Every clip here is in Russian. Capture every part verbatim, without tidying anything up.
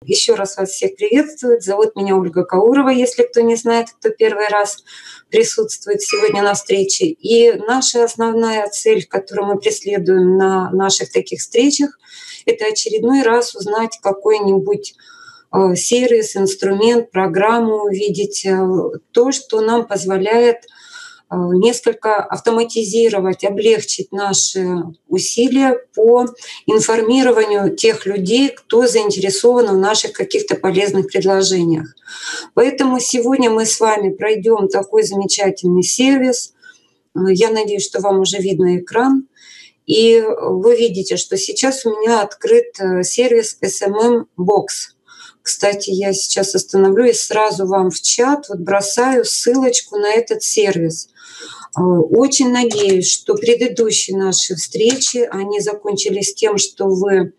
Еще раз вас всех приветствую. Зовут меня Ольга Каурова, если кто не знает, кто первый раз присутствует сегодня на встрече. И наша основная цель, которую мы преследуем на наших таких встречах, это очередной раз узнать какой-нибудь сервис, инструмент, программу, увидеть то, что нам позволяет несколько автоматизировать, облегчить наши усилия по информированию тех людей, кто заинтересован в наших каких-то полезных предложениях. Поэтому сегодня мы с вами пройдем такой замечательный сервис. Я надеюсь, что вам уже видно экран. И вы видите, что сейчас у меня открыт сервис эс эм эм бокс. Кстати, я сейчас остановлю и сразу вам в чат вот бросаю ссылочку на этот сервис. Очень надеюсь, что предыдущие наши встречи, они закончились тем, что вы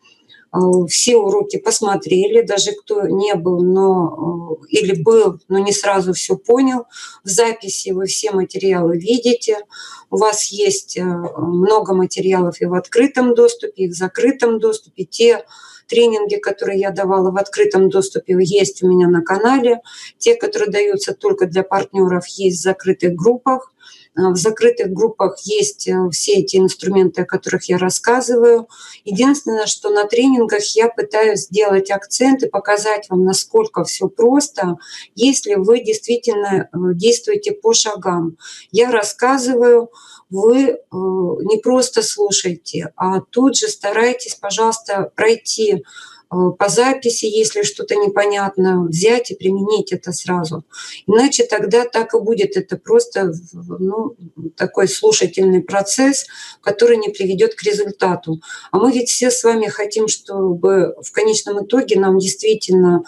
все уроки посмотрели, даже кто не был, но или был, но не сразу все понял. В записи вы все материалы видите. У вас есть много материалов и в открытом доступе, и в закрытом доступе. Те тренинги, которые я давала в открытом доступе, есть у меня на канале. Те, которые даются только для партнеров, есть в закрытых группах. В закрытых группах есть все эти инструменты, о которых я рассказываю. Единственное, что на тренингах я пытаюсь сделать акцент и показать вам, насколько все просто, если вы действительно действуете по шагам. Я рассказываю, вы не просто слушайте, а тут же старайтесь, пожалуйста, пройти по записи, если что-то непонятно, взять и применить это сразу. Иначе тогда так и будет. Это просто ну, такой слушательный процесс, который не приведет к результату. А мы ведь все с вами хотим, чтобы в конечном итоге нам действительно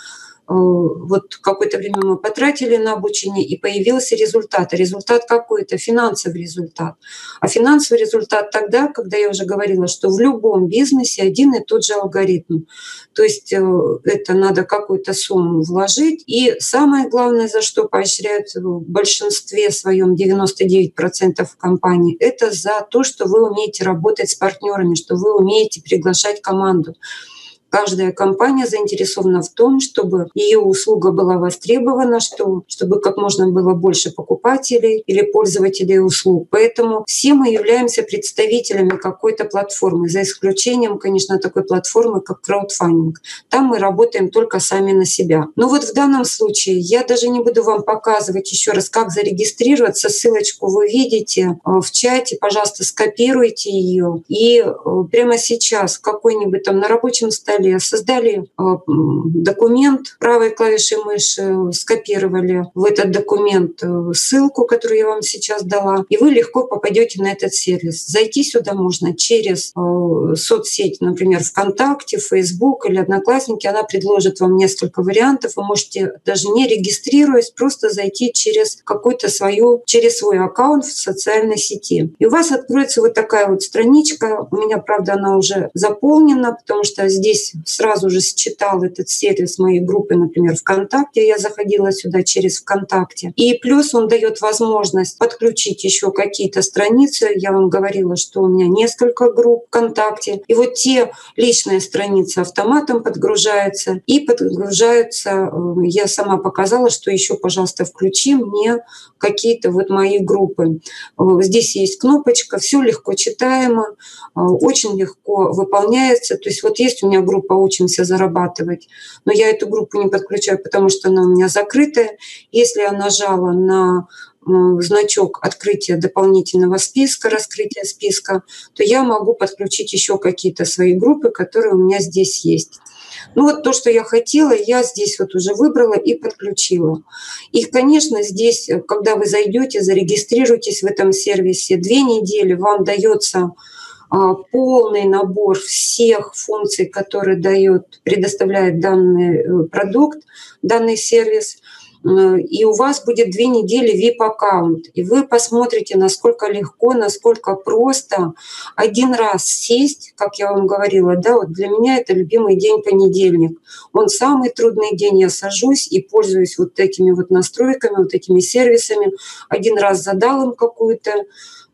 вот какое-то время мы потратили на обучение, и появился результат. А результат какой-то? Финансовый результат. А финансовый результат тогда, когда я уже говорила, что в любом бизнесе один и тот же алгоритм. То есть это надо какую-то сумму вложить. И самое главное, за что поощряют в большинстве своем девяносто девять процентов компаний, это за то, что вы умеете работать с партнерами, что вы умеете приглашать команду. Каждая компания заинтересована в том, чтобы ее услуга была востребована, что, чтобы как можно было больше покупателей или пользователей услуг. Поэтому все мы являемся представителями какой-то платформы, за исключением, конечно, такой платформы, как краудфандинг. Там мы работаем только сами на себя. Но вот в данном случае я даже не буду вам показывать еще раз, как зарегистрироваться. Ссылочку вы видите в чате, пожалуйста, скопируйте ее. И прямо сейчас какой-нибудь там на рабочем столе создали документ, правой клавишей мыши скопировали в этот документ ссылку, которую я вам сейчас дала, и вы легко попадете на этот сервис. Зайти сюда можно через соцсеть, например, ВКонтакте, Фейсбук или Одноклассники. Она предложит вам несколько вариантов. Вы можете даже не регистрируясь, просто зайти через какую-то свою, через свой аккаунт в социальной сети. И у вас откроется вот такая вот страничка. У меня, правда, она уже заполнена, потому что здесь сразу же считал этот сервис моей группы, например, ВКонтакте. Я заходила сюда через ВКонтакте. И плюс он дает возможность подключить еще какие-то страницы. Я вам говорила, что у меня несколько групп ВКонтакте. И вот те личные страницы автоматом подгружаются. И подгружаются, я сама показала, что еще, пожалуйста, включи мне какие-то вот мои группы. Здесь есть кнопочка, все легко читаемо, очень легко выполняется. То есть вот есть у меня группа «Учимся зарабатывать», но я эту группу не подключаю, потому что она у меня закрытая. Если я нажала на значок открытия дополнительного списка, раскрытия списка, то я могу подключить еще какие-то свои группы, которые у меня здесь есть. Ну вот то, что я хотела, я здесь вот уже выбрала и подключила. И, конечно, здесь, когда вы зайдете, зарегистрируетесь в этом сервисе, две недели вам дается полный набор всех функций, которые дает, предоставляет данный продукт, данный сервис. И у вас будет две недели ви ай пи-аккаунт. И вы посмотрите, насколько легко, насколько просто один раз сесть, как я вам говорила, да, вот для меня это любимый день понедельник. Он самый трудный день, я сажусь и пользуюсь вот этими вот настройками, вот этими сервисами. Один раз задал им какую-то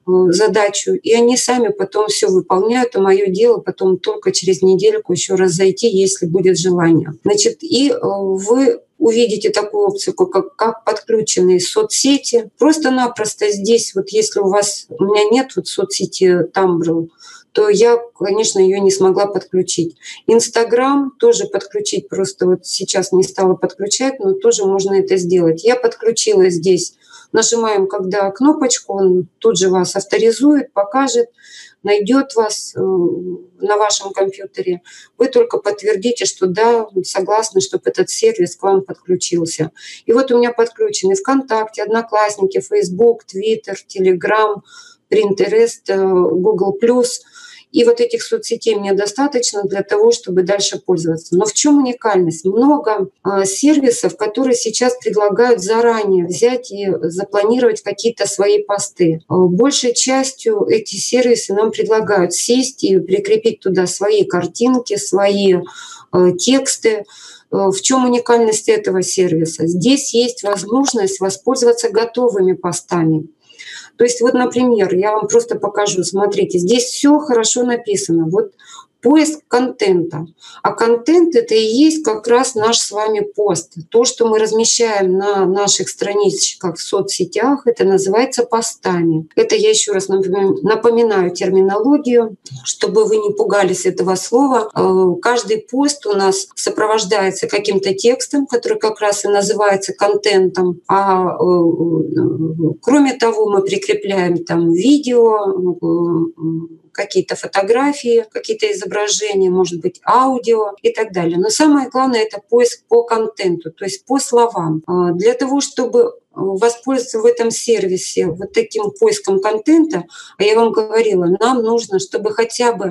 задачу, и они сами потом все выполняют, а мое дело потом только через недельку еще раз зайти, если будет желание. Значит, и вы увидите такую опцию, как, как подключенные соцсети. Просто-напросто здесь, вот если у вас, у меня нет вот соцсети Tumblr, то я, конечно, ее не смогла подключить. Инстаграм тоже подключить, просто вот сейчас не стала подключать, но тоже можно это сделать. Я подключила здесь. Нажимаем, когда кнопочку, он тут же вас авторизует, покажет, найдет вас на вашем компьютере. Вы только подтвердите, что да, согласны, чтобы этот сервис к вам подключился. И вот у меня подключены ВКонтакте, Одноклассники, Facebook, Twitter, Telegram, Pinterest, Google+. И вот этих соцсетей мне достаточно для того, чтобы дальше пользоваться. Но в чем уникальность? Много э, сервисов, которые сейчас предлагают заранее взять и запланировать какие-то свои посты. Э, большей частью эти сервисы нам предлагают сесть и прикрепить туда свои картинки, свои э, тексты. В чем уникальность этого сервиса? Здесь есть возможность воспользоваться готовыми постами. То есть вот, например, я вам просто покажу, смотрите, здесь все хорошо написано. Вот поиск контента. А контент — это и есть как раз наш с вами пост. То, что мы размещаем на наших страничках в соцсетях, это называется постами. Это я еще раз напоминаю терминологию, чтобы вы не пугались этого слова. Каждый пост у нас сопровождается каким-то текстом, который как раз и называется контентом. А кроме того, мы прикрепляем там видео, какие-то фотографии, какие-то изображения, может быть, аудио и так далее. Но самое главное — это поиск по контенту, то есть по словам. Для того, чтобы воспользоваться в этом сервисе вот таким поиском контента, а я вам говорила, нам нужно, чтобы хотя бы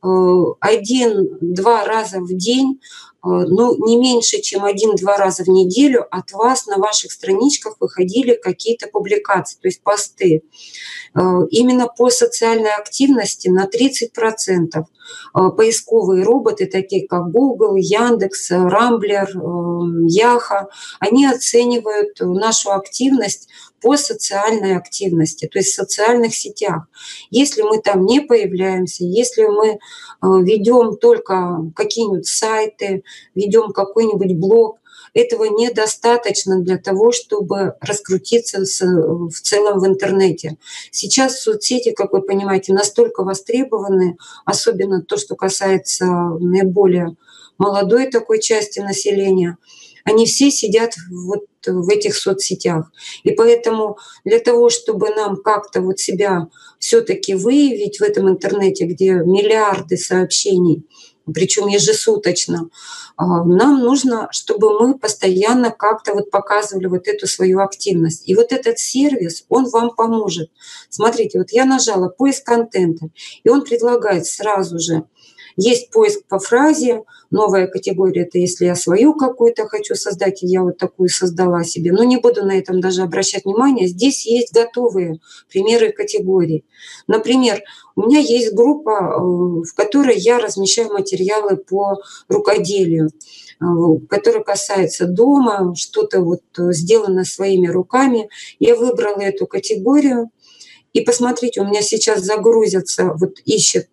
один-два раза в день, ну, не меньше, чем один-два раза в неделю от вас на ваших страничках выходили какие-то публикации, то есть посты. Именно по социальной активности на тридцать процентов поисковые роботы, такие как Google, Яндекс, Рамблер, Яха, они оценивают нашу активность по социальной активности, то есть в социальных сетях. Если мы там не появляемся, если мы ведем только какие-нибудь сайты, ведем какой-нибудь блог, этого недостаточно для того, чтобы раскрутиться в целом в интернете. Сейчас соцсети, как вы понимаете, настолько востребованы, особенно то, что касается наиболее молодой такой части населения, они все сидят вот в этих соцсетях. И поэтому для того, чтобы нам как-то вот себя все-таки выявить в этом интернете, где миллиарды сообщений, причем ежесуточно, нам нужно, чтобы мы постоянно как-то вот показывали вот эту свою активность. И вот этот сервис, он вам поможет. Смотрите, вот я нажала «Поиск контента», и он предлагает сразу же. Есть поиск по фразе, новая категория — это если я свою какую-то хочу создать, и я вот такую создала себе. Но не буду на этом даже обращать внимание. Здесь есть готовые примеры категорий. Например, у меня есть группа, в которой я размещаю материалы по рукоделию, которая касается дома, что-то вот сделано своими руками. Я выбрала эту категорию. И посмотрите, у меня сейчас загрузятся, вот ищет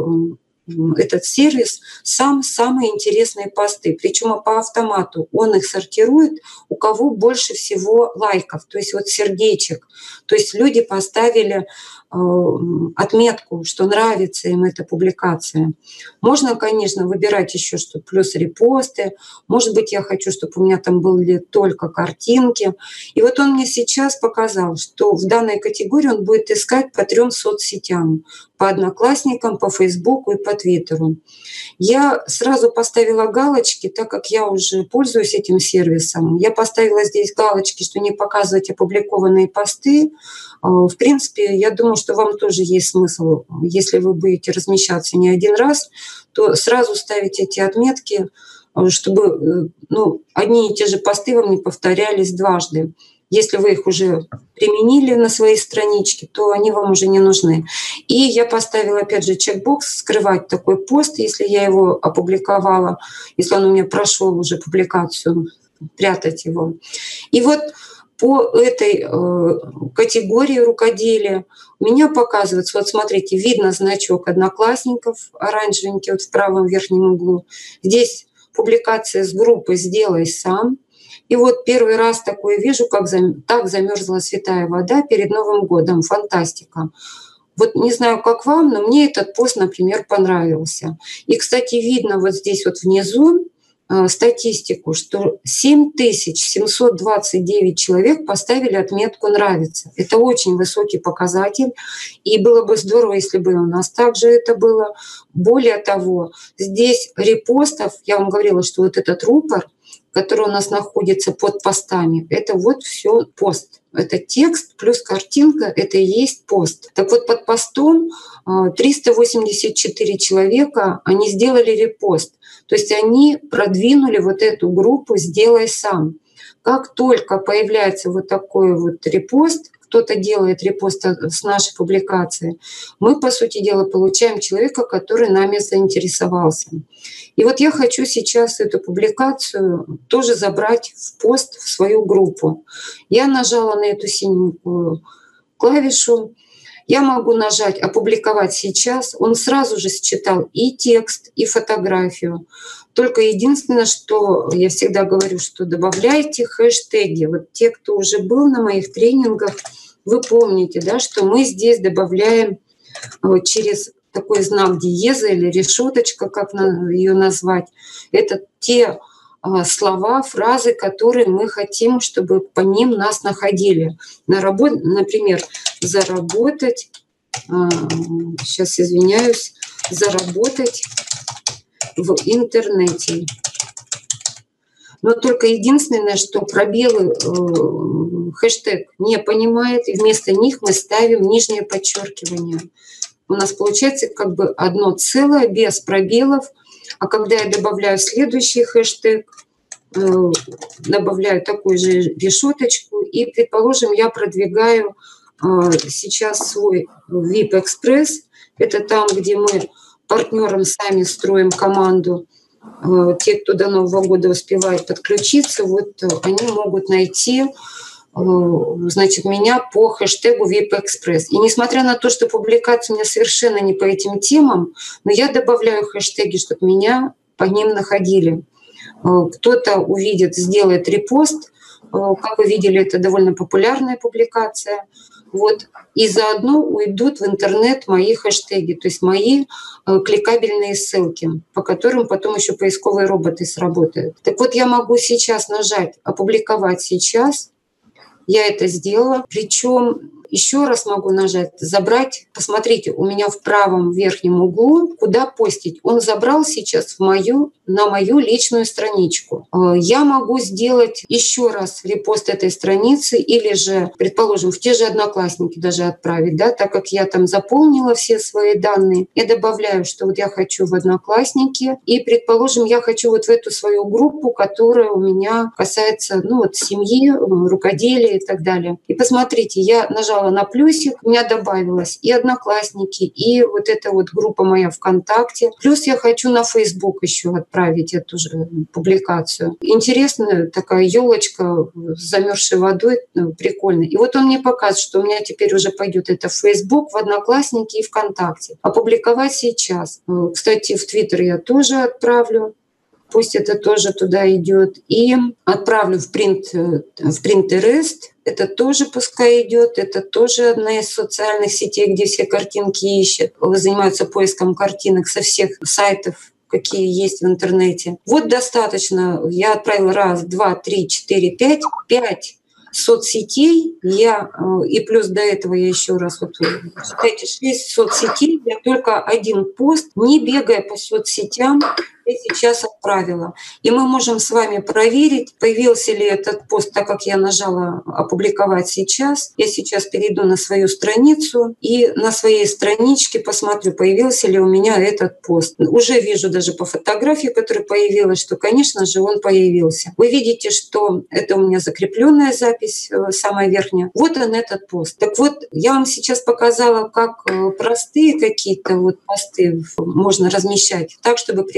этот сервис сам самые интересные посты. Причем по автомату он их сортирует, у кого больше всего лайков, то есть вот сердечек. То есть люди поставили отметку, что нравится им эта публикация. Можно, конечно, выбирать еще, что плюс репосты. Может быть, я хочу, чтобы у меня там были только картинки. И вот он мне сейчас показал, что в данной категории он будет искать по трем соцсетям. По Одноклассникам, по Фейсбуку и по Твиттеру. Я сразу поставила галочки, так как я уже пользуюсь этим сервисом. Я поставила здесь галочки, что не показывать опубликованные посты. В принципе, я думаю, что вам тоже есть смысл, если вы будете размещаться не один раз, то сразу ставить эти отметки, чтобы ну, одни и те же посты вам не повторялись дважды. Если вы их уже применили на своей страничке, то они вам уже не нужны. И я поставила, опять же, чекбокс «Скрывать такой пост», если я его опубликовала, если он у меня прошел уже публикацию, прятать его. И вот по этой э, категории рукоделия у меня показывается, вот смотрите, видно значок одноклассников, оранжевенький вот в правом верхнем углу. Здесь публикация с группы «Сделай сам». И вот первый раз такое вижу, как зам... так замерзла святая вода перед Новым годом. Фантастика. Вот не знаю, как вам, но мне этот пост, например, понравился. И, кстати, видно вот здесь вот внизу э, статистику, что семь тысяч семьсот двадцать девять человек поставили отметку «Нравится». Это очень высокий показатель. И было бы здорово, если бы у нас также это было. Более того, здесь репостов, я вам говорила, что вот этот рупор, который у нас находится под постами, это вот все пост. Это текст плюс картинка, это и есть пост. Так вот, под постом триста восемьдесят четыре человека, они сделали репост. То есть они продвинули вот эту группу «Сделай сам». Как только появляется вот такой вот репост, кто-то делает репост с нашей публикации, мы, по сути дела, получаем человека, который нами заинтересовался. И вот я хочу сейчас эту публикацию тоже забрать в пост в свою группу. Я нажала на эту синенькую клавишу. Я могу нажать «Опубликовать сейчас». Он сразу же считал и текст, и фотографию. Только единственное, что я всегда говорю, что добавляйте хэштеги. Вот те, кто уже был на моих тренингах, вы помните, да, что мы здесь добавляем вот через такой знак диеза или решеточка, как ее назвать. Это те слова, фразы, которые мы хотим, чтобы по ним нас находили. На работ... Например, заработать, сейчас извиняюсь, заработать в интернете. Но только единственное, что пробелы э, хэштег не понимает, и вместо них мы ставим нижнее подчеркивание. У нас получается как бы одно целое, без пробелов. А когда я добавляю следующий хэштег, э, добавляю такую же решеточку, и, предположим, я продвигаю э, сейчас свой ви ай пи-экспресс. Это там, где мы партнерам сами строим команду. Те, кто до Нового года успевает подключиться, вот они могут найти, значит, меня по хэштегу ви ай пи-экспресс. И несмотря на то, что публикация у меня совершенно не по этим темам, но я добавляю хэштеги, чтобы меня по ним находили. Кто-то увидит, сделает репост. Как вы видели, это довольно популярная публикация. Вот. И заодно уйдут в интернет мои хэштеги, то есть мои э, кликабельные ссылки, по которым потом еще поисковые роботы сработают. Так вот, я могу сейчас нажать «Опубликовать сейчас». Я это сделала. Причем еще раз могу нажать «Забрать». Посмотрите, у меня в правом верхнем углу, куда постить. Он забрал сейчас в мою, на мою личную страничку. Я могу сделать еще раз репост этой страницы или же, предположим, в те же Одноклассники даже отправить, да, так как я там заполнила все свои данные. Я добавляю, что вот я хочу в Одноклассники, и, предположим, я хочу вот в эту свою группу, которая у меня касается, ну, вот семьи, рукоделия и так далее. И посмотрите, я нажала на плюсик, у меня добавилось и Одноклассники, и вот эта вот группа моя ВКонтакте. Плюс я хочу на Facebook еще отправить эту же публикацию. Интересная такая елочка с замерзшей водой, прикольно. И вот он мне показывает, что у меня теперь уже пойдет это в Facebook, в Одноклассники и ВКонтакте. Опубликовать сейчас. Кстати, в Твиттер я тоже отправлю. Пусть это тоже туда идет. И отправлю в принт, в Pinterest. Это тоже пускай идет. Это тоже одна из социальных сетей, где все картинки ищут. Занимаются поиском картинок со всех сайтов, какие есть в интернете. Вот достаточно. Я отправила раз, два, три, четыре, пять. Пять соцсетей. Я, и плюс до этого я еще раз, вот считайте, шесть соцсетей. Я только один пост, не бегая по соцсетям, я сейчас отправила. И мы можем с вами проверить, появился ли этот пост, так как я нажала «Опубликовать сейчас». Я сейчас перейду на свою страницу и на своей страничке посмотрю, появился ли у меня этот пост. Уже вижу даже по фотографии, которая появилась, что, конечно же, он появился. Вы видите, что это у меня закрепленная запись, самая верхняя. Вот он, этот пост. Так вот, я вам сейчас показала, как простые какие-то вот посты можно размещать так, чтобы привлечь к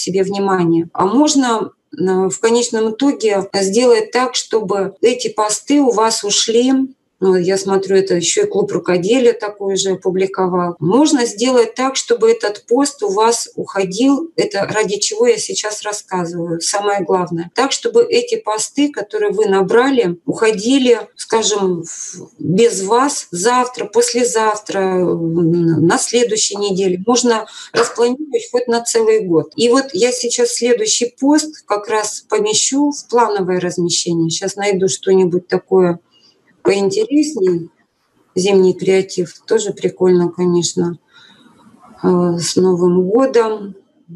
себе внимание. А можно в конечном итоге сделать так, чтобы эти посты у вас ушли. Ну, я смотрю, это еще и клуб рукоделия такой же опубликовал. Можно сделать так, чтобы этот пост у вас уходил. Это ради чего я сейчас рассказываю. Самое главное. Так, чтобы эти посты, которые вы набрали, уходили, скажем, без вас завтра, послезавтра, на следующей неделе. Можно распланировать хоть на целый год. И вот я сейчас следующий пост как раз помещу в плановое размещение. Сейчас найду что-нибудь такое поинтереснее. Зимний креатив тоже прикольно, конечно. С Новым годом.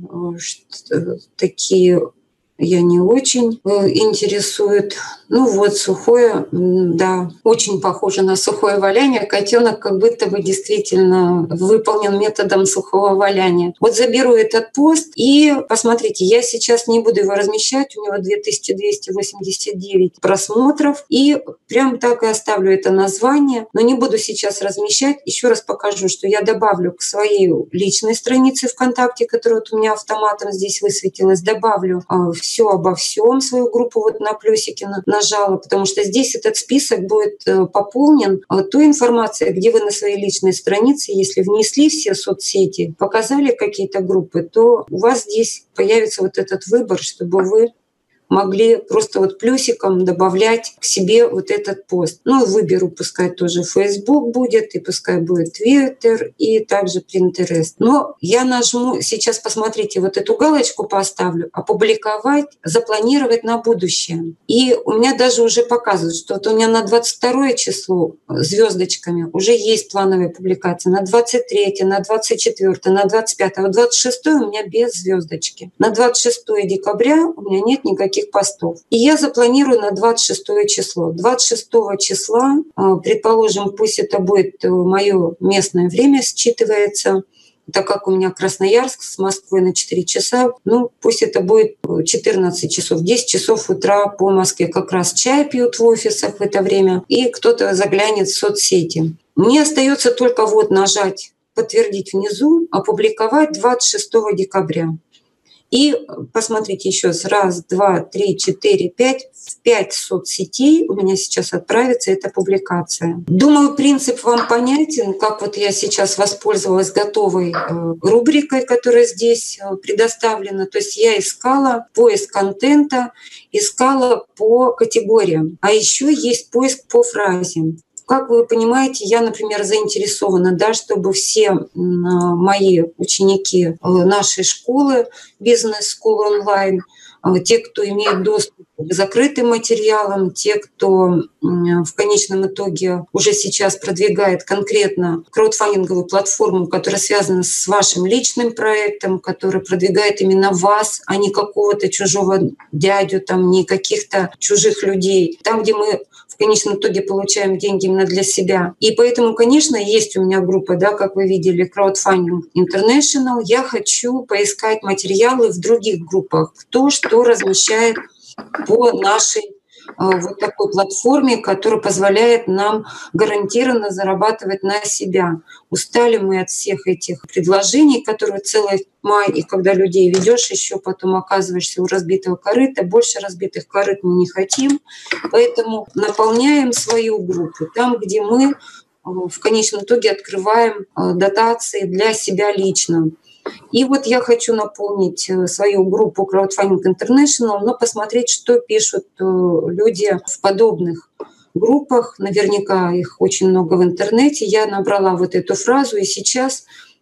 Такие я не очень интересует. Ну вот, сухое, да, очень похоже на сухое валяние. Котенок как будто бы действительно выполнен методом сухого валяния. Вот заберу этот пост и посмотрите, я сейчас не буду его размещать, у него две тысячи двести восемьдесят девять просмотров, и прям так и оставлю это название, но не буду сейчас размещать. Еще раз покажу, что я добавлю к своей личной странице ВКонтакте, которая вот у меня автоматом здесь высветилась, добавлю все обо всем, свою группу вот на плюсике нажала, потому что здесь этот список будет пополнен той информацией, где вы на своей личной странице, если внесли все соцсети, показали какие-то группы, то у вас здесь появится вот этот выбор, чтобы вы могли просто вот плюсиком добавлять к себе вот этот пост. Ну, выберу, пускай тоже Facebook будет, и пускай будет Twitter, и также Pinterest. Но я нажму, сейчас посмотрите, вот эту галочку поставлю, опубликовать, запланировать на будущее. И у меня даже уже показывают, что вот у меня на двадцать второе число звездочками уже есть плановые публикации, на двадцать третье, на двадцать четвёртое, на двадцать пятое, двадцать шестое у меня без звездочки. На двадцать шестое декабря у меня нет никаких постов. И я запланирую на двадцать шестое число. двадцать шестого числа, предположим, пусть это будет мое местное время считывается, так как у меня Красноярск с Москвой на четыре часа, ну пусть это будет четырнадцать часов, десять часов утра по Москве. Как раз чай пьют в офисах в это время, и кто-то заглянет в соцсети. Мне остается только вот нажать «Подтвердить внизу», опубликовать двадцать шестого декабря. И посмотрите еще раз. Раз, два, три, четыре, пять. В пять соцсетей у меня сейчас отправится эта публикация. Думаю, принцип вам понятен, как вот я сейчас воспользовалась готовой рубрикой, которая здесь предоставлена. То есть я искала поиск контента, искала по категориям. А еще есть поиск по фразе. Как вы понимаете, я, например, заинтересована, да, чтобы все мои ученики нашей школы, бизнес-школы онлайн, те, кто имеет доступ к закрытым материалам, те, кто в конечном итоге уже сейчас продвигает конкретно краудфандинговую платформу, которая связана с вашим личным проектом, которая продвигает именно вас, а не какого-то чужого дядю, там, не каких-то чужих людей. Там, где мы в конечном итоге получаем деньги именно для себя. И поэтому, конечно, есть у меня группа, да, как вы видели, Crowdfunding International. Я хочу поискать материалы в других группах, кто что размещает по нашей вот такой платформе, которая позволяет нам гарантированно зарабатывать на себя. Устали мы от всех этих предложений, которые целый май, и когда людей ведешь, еще потом оказываешься у разбитого корыта. Больше разбитых корыт мы не хотим, поэтому наполняем свою группу там, где мы в конечном итоге открываем дотации для себя лично. И вот я хочу наполнить свою группу Crowdfunding International, но посмотреть, что пишут люди в подобных группах. Наверняка их очень много в интернете. Я набрала вот эту фразу, и сейчас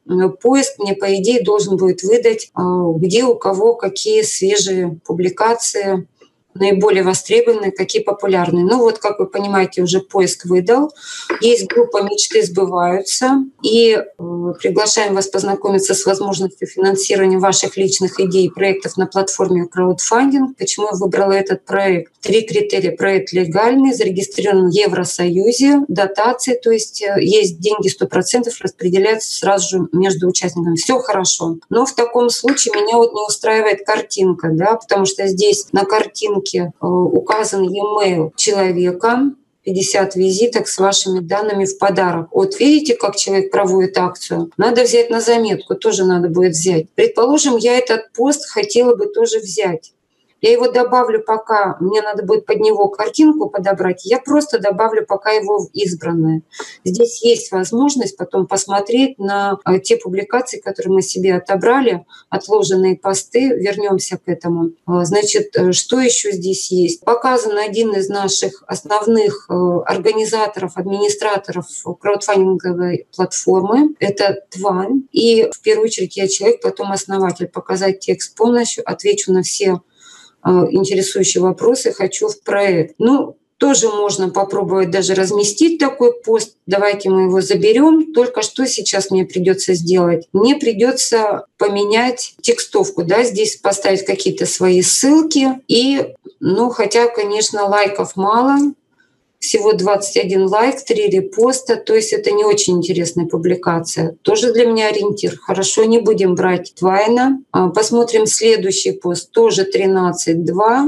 поиск мне, по идее, должен будет выдать, где у кого какие свежие публикации, наиболее востребованные, какие популярные. Ну вот, как вы понимаете, уже поиск выдал. Есть группа «Мечты сбываются». И э, приглашаем вас познакомиться с возможностью финансирования ваших личных идей и проектов на платформе краудфандинг. Почему я выбрала этот проект? Три критерия. Проект легальный, зарегистрирован в Евросоюзе, дотации, то есть есть деньги сто процентов распределяются сразу же между участниками. Все хорошо. Но в таком случае меня вот не устраивает картинка, да, потому что здесь на картинке указан e-mail человека, пятьдесят визиток с вашими данными в подарок. Вот видите, как человек проводит акцию? Надо взять на заметку, тоже надо будет взять. Предположим, я этот пост хотела бы тоже взять. Я его добавлю пока, мне надо будет под него картинку подобрать, я просто добавлю пока его в избранное. Здесь есть возможность потом посмотреть на те публикации, которые мы себе отобрали, отложенные посты, вернемся к этому. Значит, что еще здесь есть? Показан один из наших основных организаторов, администраторов краудфандинговой платформы, это Твань. И в первую очередь я человек, потом основатель. Показать текст полностью, отвечу на все интересующие вопросы, хочу в проект. Ну, тоже можно попробовать даже разместить такой пост. Давайте мы его заберем. Только что сейчас мне придется сделать? Мне придется поменять текстовку, да, здесь поставить какие-то свои ссылки. И, ну, хотя, конечно, лайков мало, всего двадцать один лайк, три репоста, то есть это не очень интересная публикация. Тоже для меня ориентир. Хорошо, не будем брать Твайна. Посмотрим следующий пост, тоже тринадцать два.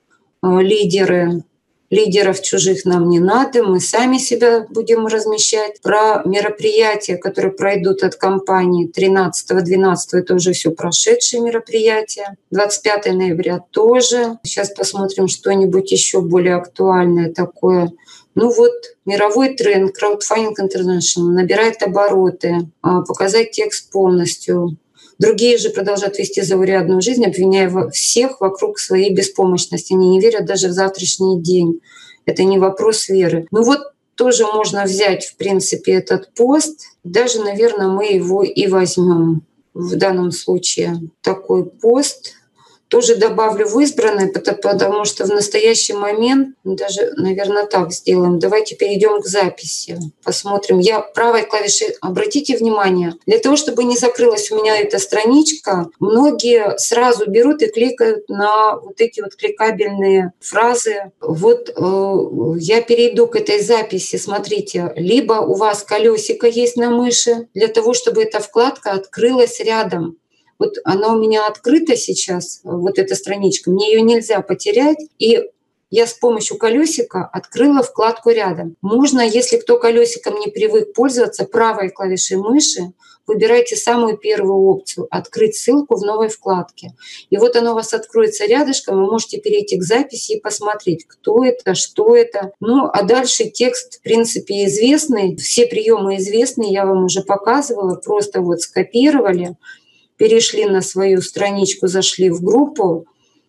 Лидеры. Лидеров чужих нам не надо, мы сами себя будем размещать. Про мероприятия, которые пройдут от компании тринадцатого двенадцатого, это уже все прошедшие мероприятия. двадцать пятого ноября тоже. Сейчас посмотрим что-нибудь еще более актуальное такое. Ну вот, мировой тренд Crowdfunding International набирает обороты, показать текст полностью. Другие же продолжают вести заурядную жизнь, обвиняя всех вокруг своей беспомощности. Они не верят даже в завтрашний день. Это не вопрос веры. Ну вот тоже можно взять, в принципе, этот пост. Даже, наверное, мы его и возьмем в данном случае. Такой пост. Тоже добавлю в избранное, потому что в настоящий момент, даже, наверное, так сделаем. Давайте перейдем к записи. Посмотрим. Я правой клавишей, обратите внимание, для того, чтобы не закрылась у меня эта страничка, многие сразу берут и кликают на вот эти вот кликабельные фразы. Вот э, я перейду к этой записи. Смотрите, либо у вас колесико есть на мыши, для того, чтобы эта вкладка открылась рядом. Вот она у меня открыта сейчас, вот эта страничка, мне ее нельзя потерять. И я с помощью колесика открыла вкладку рядом. Можно, если кто колесиком не привык пользоваться, правой клавишей мыши выбирайте самую первую опцию «Открыть ссылку в новой вкладке». И вот оно у вас откроется рядышком, вы можете перейти к записи и посмотреть, кто это, что это. Ну, а дальше текст, в принципе, известный. Все приемы известные, я вам уже показывала, просто вот скопировали. Перешли на свою страничку, зашли в группу,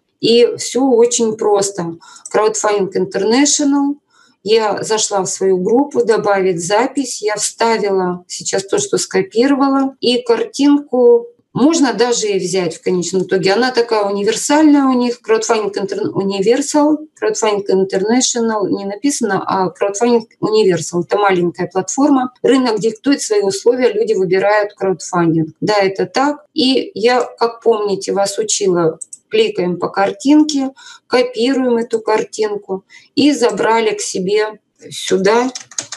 и все очень просто. Crowdfunding International. Я зашла в свою группу, добавить запись, я вставила сейчас то, что скопировала, и картинку можно даже и взять в конечном итоге. Она такая универсальная у них, Crowdfunding Universal, Crowdfunding International не написано, а Crowdfunding Universal. Это маленькая платформа. Рынок диктует свои условия, люди выбирают краудфандинг. Да, это так. И я, как помните, вас учила, кликаем по картинке, копируем эту картинку и забрали к себе сюда,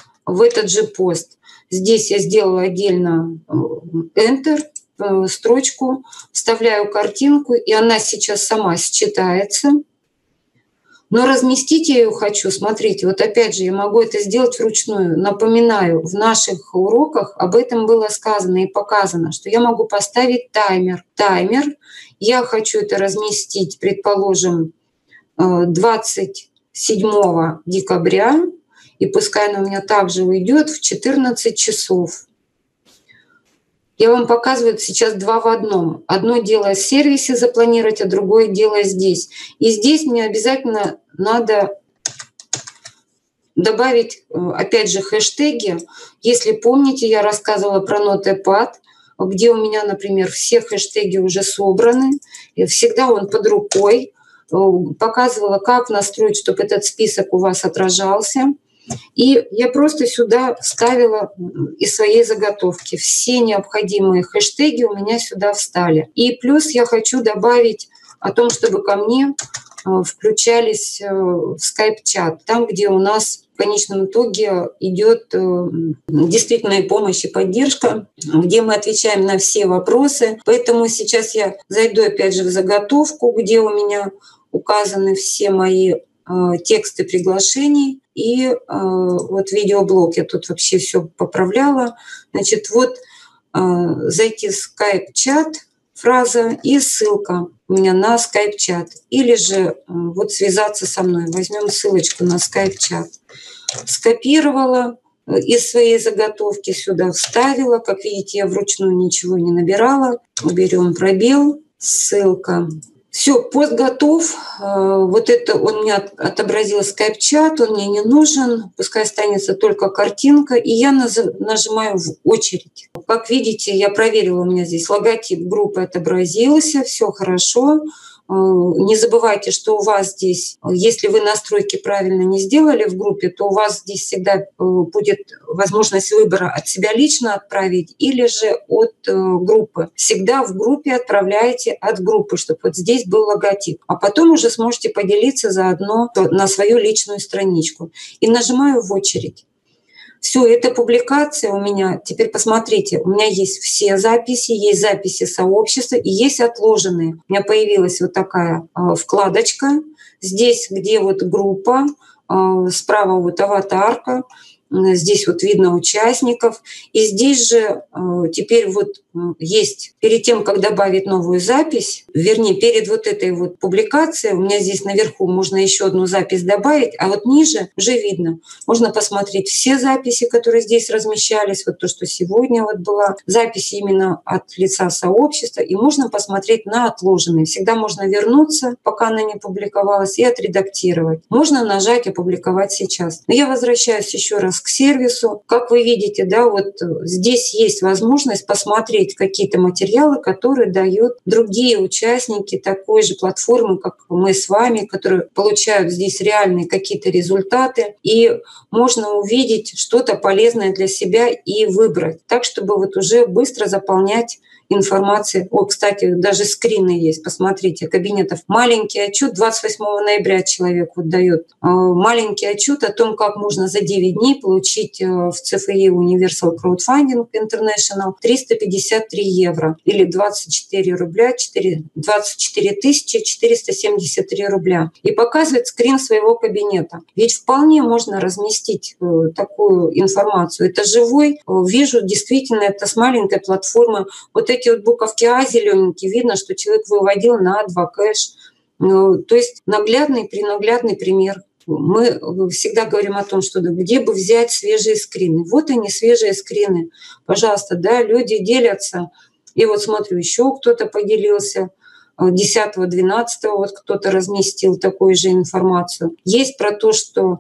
в этот же пост. Здесь я сделала отдельно Enter, строчку, вставляю картинку, и она сейчас сама считается. Но разместить я ее хочу, смотрите, вот опять же, я могу это сделать вручную. Напоминаю, в наших уроках об этом было сказано и показано, что я могу поставить таймер. Таймер, я хочу это разместить, предположим, двадцать седьмого декабря, и пускай она у меня также уйдет в четырнадцать часов. Я вам показываю сейчас два в одном. Одно дело в сервисе запланировать, а другое дело здесь. И здесь мне обязательно надо добавить, опять же, хэштеги. Если помните, я рассказывала про Notepad, где у меня, например, все хэштеги уже собраны. И всегда он под рукой. Показывала, как настроить, чтобы этот список у вас отражался. И я просто сюда вставила из своей заготовки. Все необходимые хэштеги у меня сюда встали. И плюс я хочу добавить о том, чтобы ко мне включались в скайп-чат, там, где у нас в конечном итоге идет действительно и помощь, и поддержка, где мы отвечаем на все вопросы. Поэтому сейчас я зайду опять же в заготовку, где у меня указаны все мои тексты приглашений и вот видеоблог. Я тут вообще все поправляла. Значит, вот зайти в скайп-чат, фраза и ссылка у меня на скайп-чат. Или же вот связаться со мной. Возьмем ссылочку на скайп-чат. Скопировала из своей заготовки сюда, вставила. Как видите, я вручную ничего не набирала. Берем пробел, ссылка. Все, пост готов. Вот это он мне отобразил скайп-чат, он мне не нужен. Пускай останется только картинка. И я нажимаю в очередь. Как видите, я проверила, у меня здесь логотип группы отобразился. Все хорошо. Не забывайте, что у вас здесь, если вы настройки правильно не сделали в группе, то у вас здесь всегда будет возможность выбора от себя лично отправить или же от группы. Всегда в группе отправляйте от группы, чтобы вот здесь был логотип. А потом уже сможете поделиться заодно на свою личную страничку. И нажимаю в очередь. Все, эта публикация у меня, теперь посмотрите, у меня есть все записи, есть записи сообщества и есть отложенные. У меня появилась вот такая э, вкладочка, здесь, где вот группа, э, справа вот аватарка, э, здесь вот видно участников. И здесь же э, теперь вот э, есть, перед тем, как добавить новую запись, вернее, перед вот этой вот публикацией, у меня здесь наверху можно еще одну запись добавить, а вот ниже уже видно. Можно посмотреть все записи, которые здесь размещались, вот то, что сегодня вот была, записи именно от лица сообщества, и можно посмотреть на отложенные. Всегда можно вернуться, пока она не публиковалась, и отредактировать. Можно нажать «Опубликовать сейчас». Но я возвращаюсь еще раз к сервису. Как вы видите, да, вот здесь есть возможность посмотреть какие-то материалы, которые дают другие участники такой же платформы, как мы с вами, которые получают здесь реальные какие-то результаты. И можно увидеть что-то полезное для себя и выбрать, так, чтобы вот уже быстро заполнять информации. О, кстати, даже скрины есть, посмотрите, кабинетов. Маленький отчет двадцать восьмого ноября человек вот дает. Маленький отчет о том, как можно за девять дней получить в си эф и Universal Crowdfunding International триста пятьдесят три евро или двадцать четыре рубля, двадцать четыре тысячи четыреста семьдесят три рубля. И показывает скрин своего кабинета. Ведь вполне можно разместить такую информацию. Это живой. Вижу, действительно, это с маленькой платформы. Вот эти вот буковки А зелененькие, видно, что человек выводил на два кэш. То есть наглядный, пренаглядный пример. Мы всегда говорим о том, что где бы взять свежие скрины. Вот они, свежие скрины. Пожалуйста, да, люди делятся. И вот смотрю, еще кто-то поделился. десятого двенадцатого вот кто-то разместил такую же информацию. Есть про то, что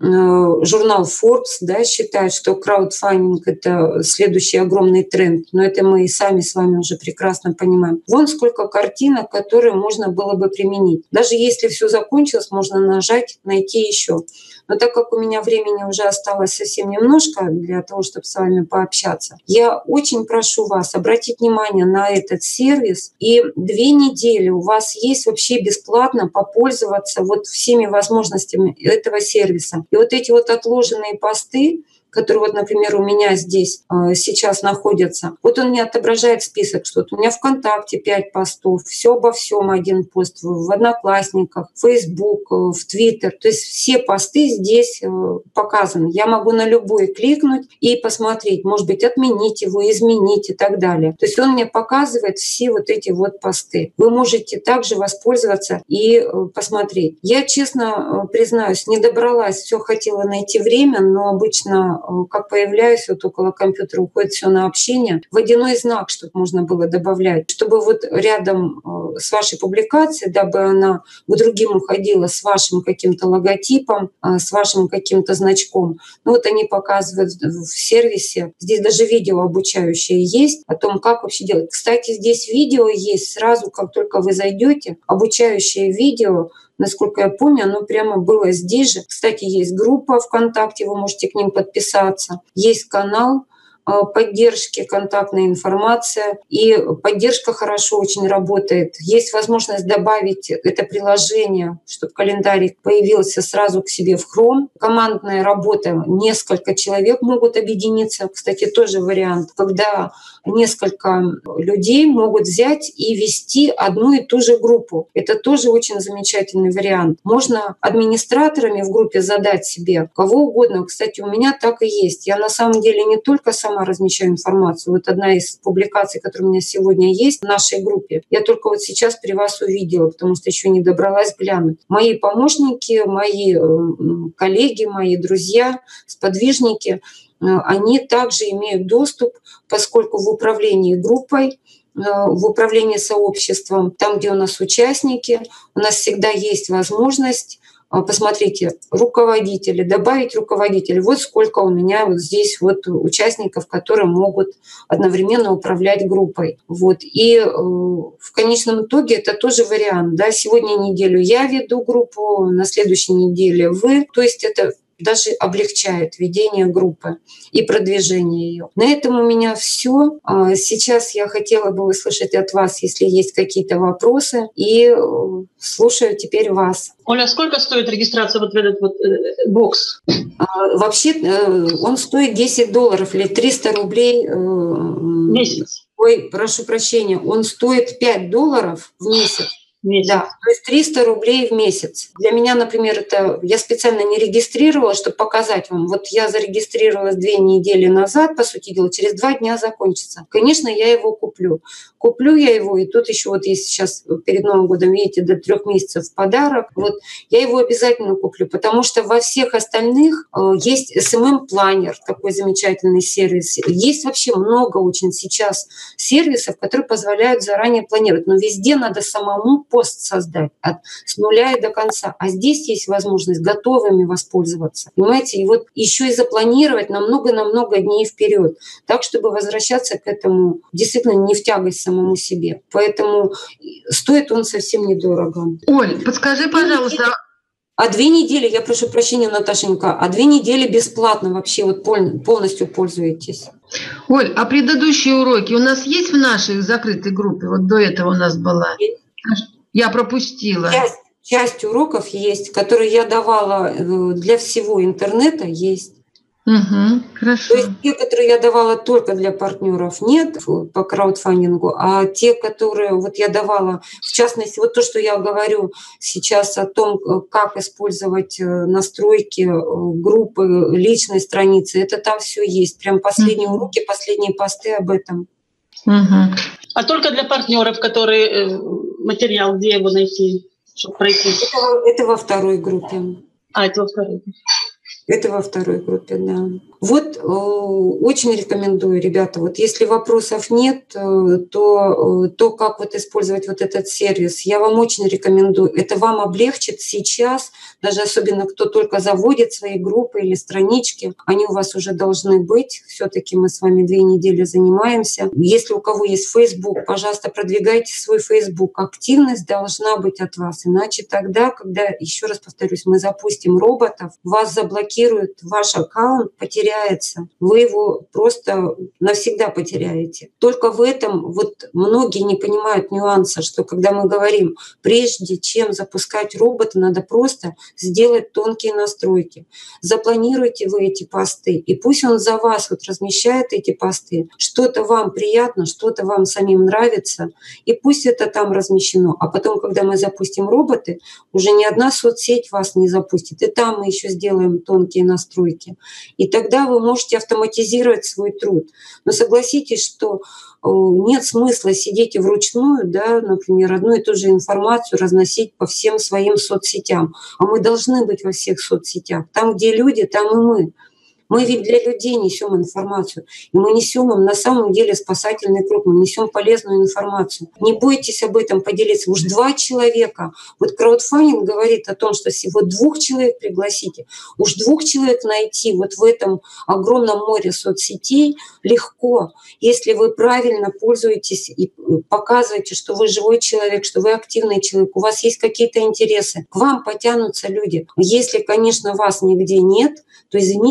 журнал Forbes, да, считает, что краудфандинг — это следующий огромный тренд, но это мы и сами с вами уже прекрасно понимаем. Вон сколько картинок, которые можно было бы применить. Даже если все закончилось, можно нажать «Найти еще». Но так как у меня времени уже осталось совсем немножко для того, чтобы с вами пообщаться, я очень прошу вас обратить внимание на этот сервис. И две недели у вас есть вообще бесплатно попользоваться вот всеми возможностями этого сервиса. И вот эти вот отложенные посты, которые вот, например, у меня здесь э, сейчас находятся. Вот он мне отображает список, что у меня ВКонтакте пять постов, все обо всем один пост, в Одноклассниках, в Facebook, э, в Twitter. То есть все посты здесь э, показаны. Я могу на любой кликнуть и посмотреть, может быть, отменить его, изменить и так далее. То есть он мне показывает все вот эти вот посты. Вы можете также воспользоваться и э, посмотреть. Я, честно э, признаюсь, не добралась, все хотела найти время, но обычно как появляюсь, вот около компьютера уходит все на общение, водяной знак, чтобы можно было добавлять, чтобы вот рядом с вашей публикацией, дабы она к другим уходила с вашим каким-то логотипом, с вашим каким-то значком. Ну вот они показывают в сервисе. Здесь даже видео обучающее есть о том, как вообще делать. Кстати, здесь видео есть сразу, как только вы зайдете, обучающее видео. Насколько я помню, оно прямо было здесь же. Кстати, есть группа ВКонтакте, вы можете к ним подписаться. Есть канал, поддержки, контактная информация. И поддержка хорошо очень работает. Есть возможность добавить это приложение, чтобы календарик появился сразу к себе в Chrome. Командная работа. Несколько человек могут объединиться. Кстати, тоже вариант, когда несколько людей могут взять и вести одну и ту же группу. Это тоже очень замечательный вариант. Можно администраторами в группе задать себе кого угодно. Кстати, у меня так и есть. Я на самом деле не только сама размещаю информацию. Вот одна из публикаций, которая у меня сегодня есть в нашей группе, я только вот сейчас при вас увидела, потому что еще не добралась глянуть. Мои помощники, мои коллеги, мои друзья, сподвижники, они также имеют доступ, поскольку в управлении группой, в управлении сообществом, там, где у нас участники, у нас всегда есть возможность, посмотрите, руководители, добавить руководителей. Вот сколько у меня вот здесь вот участников, которые могут одновременно управлять группой. Вот. И э, в конечном итоге это тоже вариант. Да? Сегодня неделю я веду группу, на следующей неделе вы. То есть это даже облегчает ведение группы и продвижение ее. На этом у меня все. Сейчас я хотела бы услышать от вас, если есть какие-то вопросы, и слушаю теперь вас. Оля, сколько стоит регистрация вот в этот вот э, бокс? Вообще он стоит десять долларов или триста рублей. Месяц. Ой, прошу прощения, он стоит пять долларов в месяц. Месяц. Да, то есть триста рублей в месяц. Для меня, например, это я специально не регистрировала, чтобы показать вам. Вот я зарегистрировалась две недели назад, по сути дела, через два дня закончится. Конечно, я его куплю. Куплю я его, и тут еще вот есть сейчас перед Новым годом, видите, до трех месяцев в подарок. Вот я его обязательно куплю, потому что во всех остальных э, есть эс эм эм-планер, такой замечательный сервис. Есть вообще много очень сейчас сервисов, которые позволяют заранее планировать. Но везде надо самому пост создать от, с нуля и до конца. А здесь есть возможность готовыми воспользоваться. Понимаете? И вот еще и запланировать на много-на-много дней вперед, так, чтобы возвращаться к этому действительно не в тягость самому себе. Поэтому стоит он совсем недорого. Оль, подскажи, пожалуйста. А две недели, я прошу прощения, Наташенька, а две недели бесплатно вообще вот полностью пользуетесь. Оль, а предыдущие уроки у нас есть в нашей закрытой группе? Вот до этого у нас была. Я пропустила. Часть, часть уроков есть, которые я давала для всего интернета, есть. Угу, хорошо. То есть те, которые я давала только для партнеров, нет по краудфандингу, а те, которые вот я давала, в частности, вот то, что я говорю сейчас о том, как использовать настройки группы, личной страницы, это там все есть. Прям последние угу. уроки, последние посты об этом. Угу. А только для партнеров, которые материал, где его найти, чтобы пройти? Это, это во второй группе. А, это во второй группе. Это во второй группе, да. Вот э, очень рекомендую, ребята, вот если вопросов нет, э, то, э, то, как вот использовать вот этот сервис, я вам очень рекомендую. Это вам облегчит сейчас, даже особенно кто только заводит свои группы или странички, они у вас уже должны быть. Все-таки мы с вами две недели занимаемся. Если у кого есть Facebook, пожалуйста, продвигайте свой Facebook. Активность должна быть от вас, иначе тогда, когда, еще раз повторюсь, мы запустим роботов, вас заблокируют, ваш аккаунт потеряется. Вы его просто навсегда потеряете. Только в этом вот многие не понимают нюанса, что когда мы говорим, прежде чем запускать робота, надо просто сделать тонкие настройки. Запланируйте вы эти посты, и пусть он за вас вот размещает эти посты. Что-то вам приятно, что-то вам самим нравится, и пусть это там размещено. А потом, когда мы запустим роботы, уже ни одна соцсеть вас не запустит. И там мы еще сделаем тонкие настройки. И тогда вы можете автоматизировать свой труд. Но согласитесь, что нет смысла сидеть и вручную, да, например, одну и ту же информацию разносить по всем своим соцсетям. А мы должны быть во всех соцсетях. Там, где люди, там и мы. Мы ведь для людей несем информацию. И мы несем им на самом деле спасательный круг, мы несем полезную информацию. Не бойтесь об этом поделиться. Уж два человека. Вот краудфандинг говорит о том, что всего двух человек пригласите. Уж двух человек найти вот в этом огромном море соцсетей легко, если вы правильно пользуетесь и показываете, что вы живой человек, что вы активный человек, у вас есть какие-то интересы. К вам потянутся люди. Если, конечно, вас нигде нет, то извините, как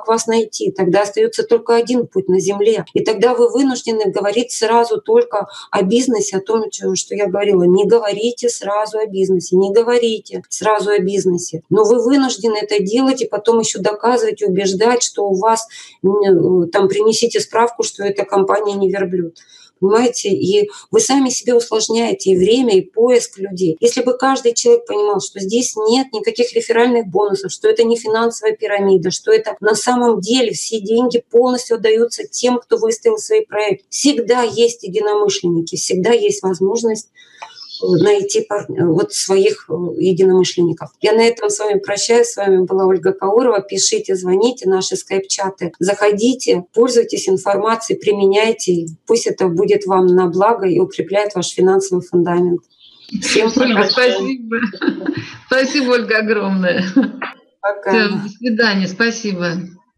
вас найти. Тогда остается только один путь на земле. И тогда вы вынуждены говорить сразу только о бизнесе, о том, что я говорила. Не говорите сразу о бизнесе, не говорите сразу о бизнесе. Но вы вынуждены это делать и потом еще доказывать и убеждать, что у вас, там, принесите справку, что эта компания не верблюд. Понимаете? И вы сами себе усложняете и время, и поиск людей. Если бы каждый человек понимал, что здесь нет никаких реферальных бонусов, что это не финансовая пирамида, что это на самом деле все деньги полностью отдаются тем, кто выставил свои проекты. Всегда есть единомышленники, всегда есть возможность найти вот своих единомышленников. Я на этом с вами прощаюсь. С вами была Ольга Каурова. Пишите, звоните, наши скайп-чаты. Заходите, пользуйтесь информацией, применяйте. Пусть это будет вам на благо и укрепляет ваш финансовый фундамент. Всем пока. Спасибо. Спасибо, Ольга, огромное. Пока. Всё, до свидания. Спасибо.